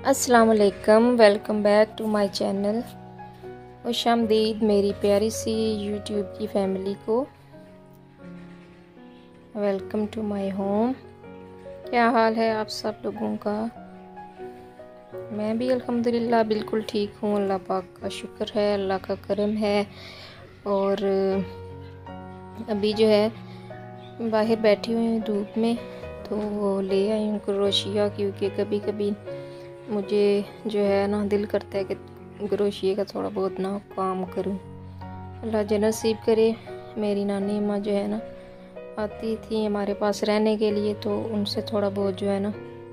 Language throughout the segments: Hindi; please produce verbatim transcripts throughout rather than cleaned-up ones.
अस्सलाम वालेकुम, welcome back to my channel. खुशामदीद मेरी प्यारी सी यूट्यूब की फैमिली को। Welcome to my home. क्या हाल है आप सब लोगों का? मैं भी अल्हम्दुलिल्लाह बिल्कुल ठीक हूँ। अल्लाह पाक का शुक्र है, अल्लाह का करम है। और अभी जो है बाहर बैठी हुई हूँ धूप में, तो वो ले आई हूँ क्रोशिया, क्योंकि कभी कभी मुझे जो है ना दिल करता है कि क्रोशिया का थोड़ा बहुत ना काम करूँ। अल्लाह जो नसीब करे। मेरी नानी माँ जो है ना आती थी हमारे पास रहने के लिए, तो उनसे थोड़ा बहुत जो है ना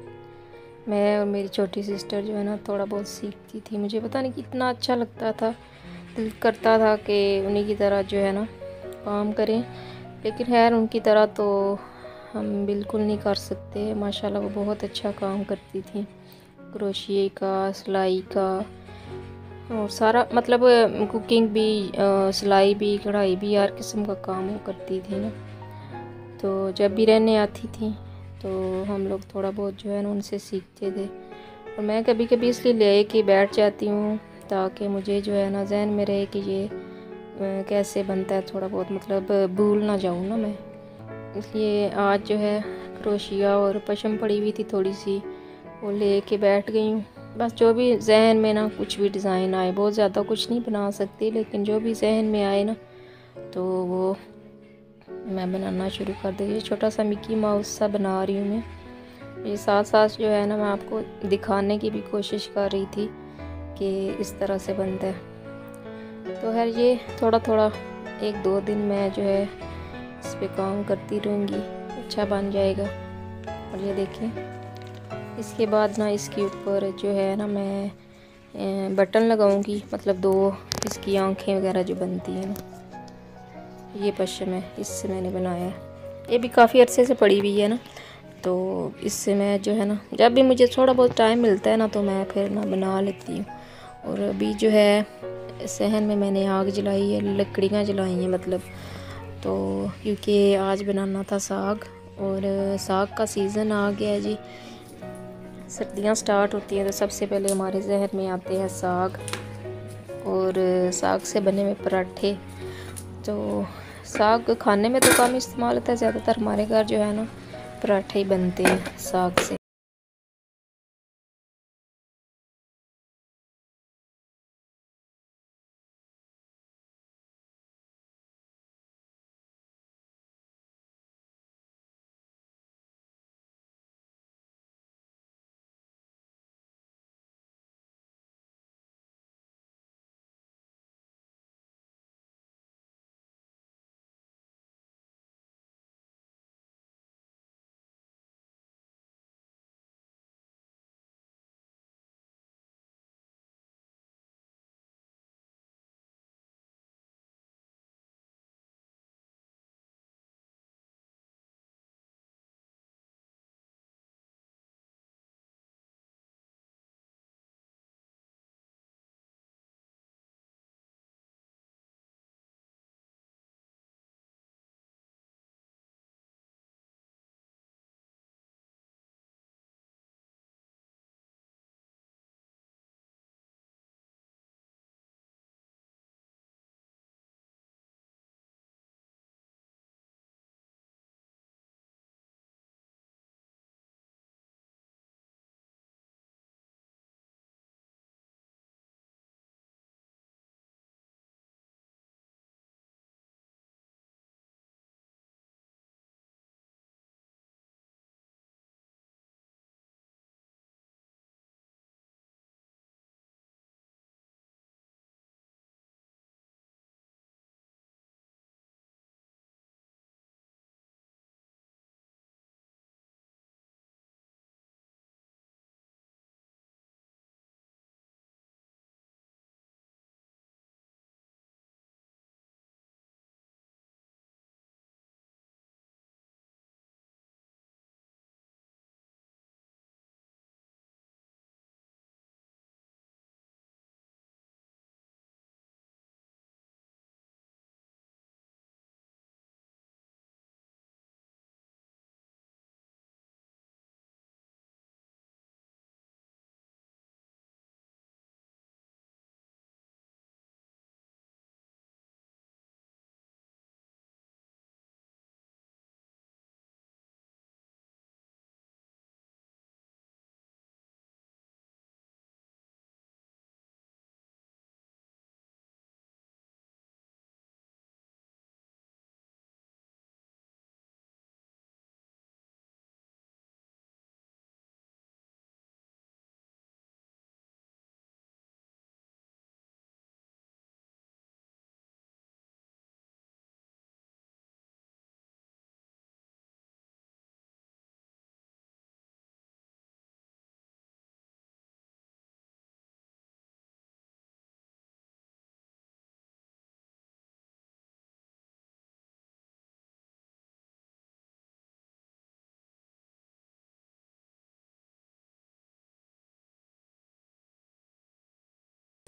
मैं और मेरी छोटी सिस्टर जो है ना थोड़ा बहुत सीखती थी। मुझे पता नहीं कितना अच्छा लगता था, दिल करता था कि उन्हीं की तरह जो है ना काम करें, लेकिन खैर उनकी तरह तो हम बिल्कुल नहीं कर सकते। माशाल्लाह वो बहुत अच्छा काम करती थी, क्रोशिया का, सिलाई का, और सारा मतलब कुकिंग भी, सिलाई भी, कढ़ाई भी, हर किस्म का काम वो करती थी ना। तो जब भी रहने आती थी तो हम लोग थोड़ा बहुत जो है ना उनसे सीखते थे। और मैं कभी कभी इसलिए ले के बैठ जाती हूँ ताकि मुझे जो है ना जहन में रहे कि ये कैसे बनता है, थोड़ा बहुत मतलब भूल ना जाऊँ ना मैं। इसलिए आज जो है क्रोशिया और पशम पड़ी हुई थी थोड़ी सी, वो ले के बैठ गई हूँ। बस जो भी जहन में ना कुछ भी डिज़ाइन आए, बहुत ज़्यादा कुछ नहीं बना सकती, लेकिन जो भी जहन में आए ना तो वो मैं बनाना शुरू कर दी। ये छोटा सा मिकी माउस सा बना रही हूँ मैं। ये साथ साथ जो है ना मैं आपको दिखाने की भी कोशिश कर रही थी कि इस तरह से बनता है। तो खैर ये थोड़ा थोड़ा एक दो दिन मैं जो है इस पे काम करती रहूँगी, अच्छा बन जाएगा। और ये देखिए, इसके बाद ना इसके ऊपर जो है ना मैं बटन लगाऊंगी, मतलब दो इसकी आंखें वगैरह जो बनती हैं ना। ये पश्चिम है, इससे मैंने बनाया है। ये भी काफ़ी अरसे से पड़ी हुई है ना, तो इससे मैं जो है ना जब भी मुझे थोड़ा बहुत टाइम मिलता है ना तो मैं फिर ना बना लेती हूँ। और अभी जो है सहन में मैंने आग जलाई है, लकड़ियाँ जलाई हैं मतलब, तो क्योंकि आज बनाना था साग, और साग का सीज़न आ गया है जी। सर्दियाँ स्टार्ट होती हैं तो सबसे पहले हमारे जहन में आते हैं साग, और साग से बने हुए पराठे। तो साग खाने में तो कम इस्तेमाल होता है, ज़्यादातर हमारे घर जो है ना पराठे ही बनते हैं साग से।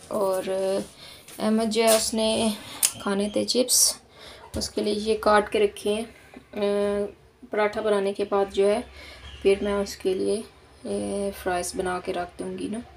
और अहमद जो है उसने खाने थे चिप्स, उसके लिए ये काट के रखे हैं। पराठा बनाने के बाद जो है फिर मैं उसके लिए फ्राइज़ बना के रख दूँगी ना।